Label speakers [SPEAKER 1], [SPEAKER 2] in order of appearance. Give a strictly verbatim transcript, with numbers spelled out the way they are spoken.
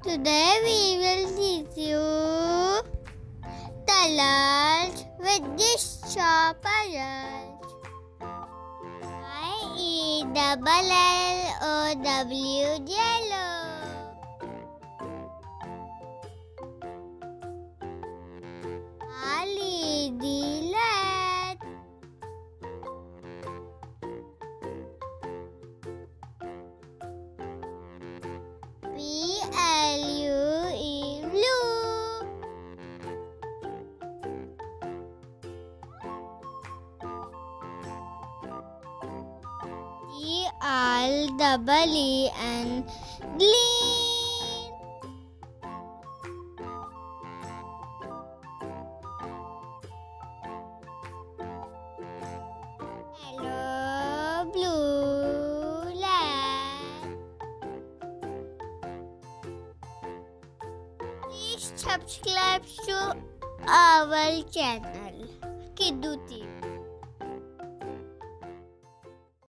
[SPEAKER 1] Today we will teach you colors with Jigsaw puzzles. I E double L O W yellow. L E D red. B L U E blue. D L double E N green. Yellow, blue, red. Please subscribe to our channel Kiddu.